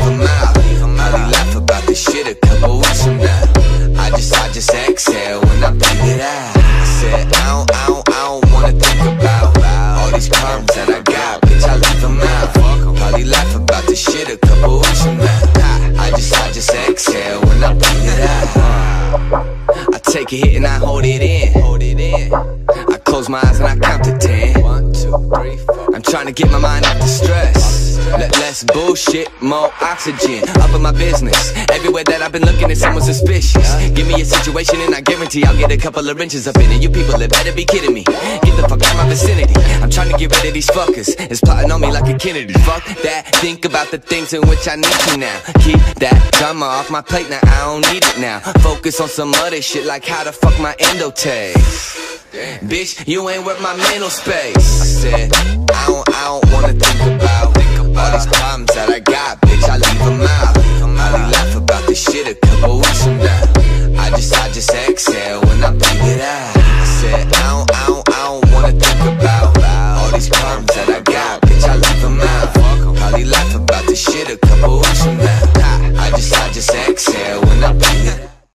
them out. Probably laugh about this shit a couple weeks from now. I just exhale when I breathe it out. I said, I don't wanna think about all these problems that I got, bitch, I leave them out. Probably laugh about this shit a couple weeks from now. I just exhale when I breathe it out. I take a hit and I hold it in. I close my eyes and I count to 10. 1, 2, 3, 4. I'm trying to get my mind off the stress. Less bullshit, more oxygen. Up in my business. Everywhere that I've been looking at someone suspicious. Give me a situation and I guarantee I'll get a couple of inches up in it. You people that better be kidding me. Get the fuck out of my vicinity. I'm trying to get rid of these fuckers. It's plotting on me like a Kennedy. Fuck that. Think about the things in which I need to now. Keep that drama off my plate now. I don't need it now. Focus on some other shit like how the fuck my endo taste. Bitch, you ain't worth my mental space. I said, I don't wanna think about all these problems that I got, bitch, I leave them out. Probably laugh about this shit a couple weeks